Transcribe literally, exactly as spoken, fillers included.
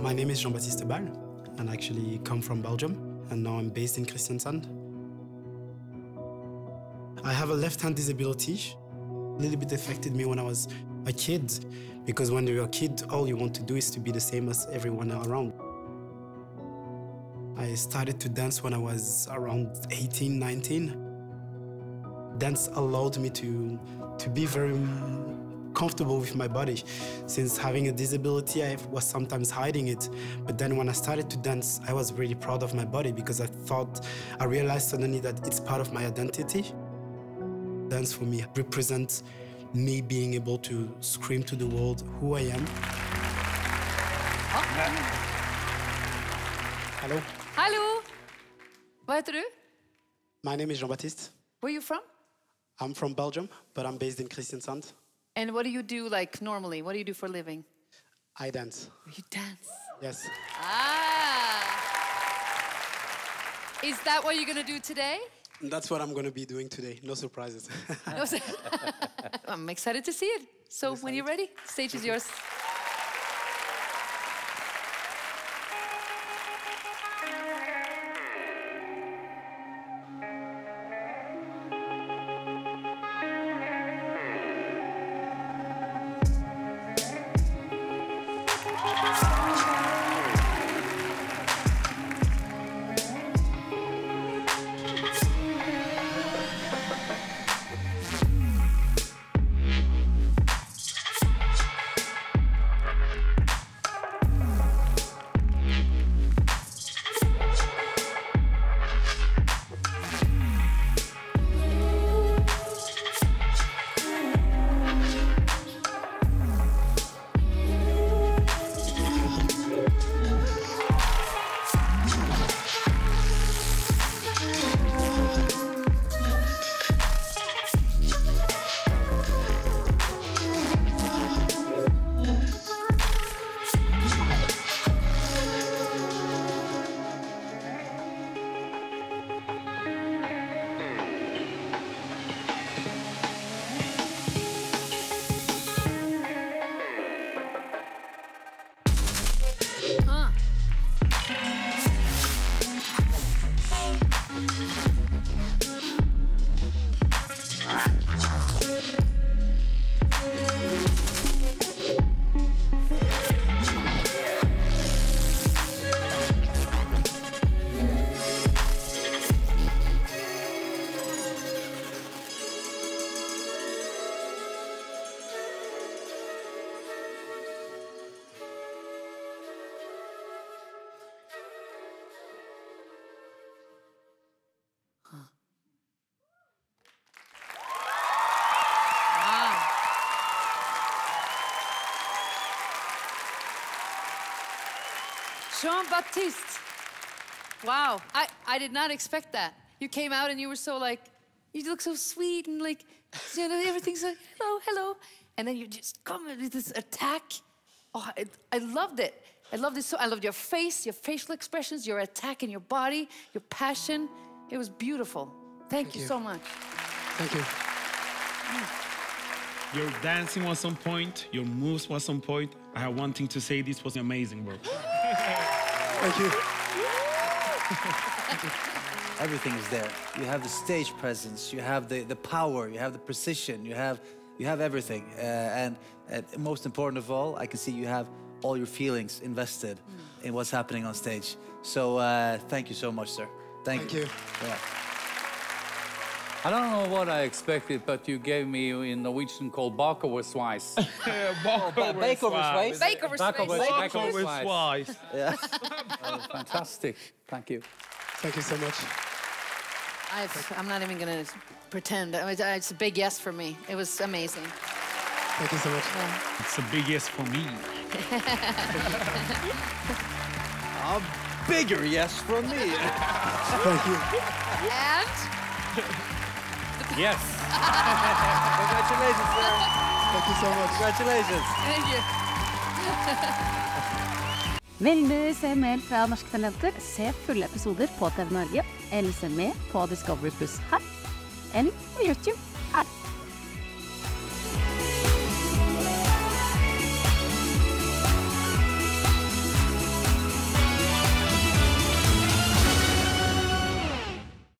My name is Jean-Baptiste Bal, and I actually come from Belgium, and now I'm based in Kristiansand. I have a left-hand disability. A little bit affected me when I was a kid, because when you're a kid, all you want to do is to be the same as everyone around. I started to dance when I was around eighteen, nineteen. Dance allowed me to, to be very comfortable with my body. Since having a disability, I was sometimes hiding it. But then when I started to dance, I was really proud of my body because I thought, I realized suddenly that it's part of my identity. Dance for me represents me being able to scream to the world who I am. Oh. Hello. Hello. Vad heter du? My name is Jean-Baptiste. Where are you from? I'm from Belgium, but I'm based in Kristiansand. And what do you do, like, normally? What do you do for a living? I dance. You dance? Yes. Ah. Is that what you're going to do today? That's what I'm going to be doing today. No surprises. No, I'm excited to see it. So when you're ready, stage is yours. Jean-Baptiste. Wow, I, I did not expect that. You came out and you were so like, you look so sweet and like, you know, everything's like, hello, hello. And then you just come with this attack. Oh, I, I loved it. I loved it so, I loved your face, your facial expressions, your attack in your body, your passion. It was beautiful. Thank, Thank you, you so much. Thank you. Your dancing was on point, your moves was on point. I have one thing to say, this was amazing, bro. Thank you. Everything is there. You have the stage presence, you have the, the power, you have the precision, you have, you have everything. Uh, and uh, most important of all, I can see you have all your feelings invested mm. in what's happening on stage. So uh, thank you so much, sir. Thank, thank you. you. Yeah. I don't know what I expected, but you gave me in Norwegian called bakoversveis. Bakoversveis? Bakoversveis. Bakoversveis. Yeah. uh, fantastic. Thank you. Thank you so much. I've, I'm not even going to pretend. It's a big yes for me. It was amazing. Thank you so much. Yeah. It's a big yes for me. A bigger yes from me. Thank you. And? Yes. Congratulations, sir. Thank you so much. Congratulations. Thank you. Vil du se mer fra Norske Talenter, se fulle episoder på T V Norge, eller se mer på Discovery Plus her, eller på YouTube her.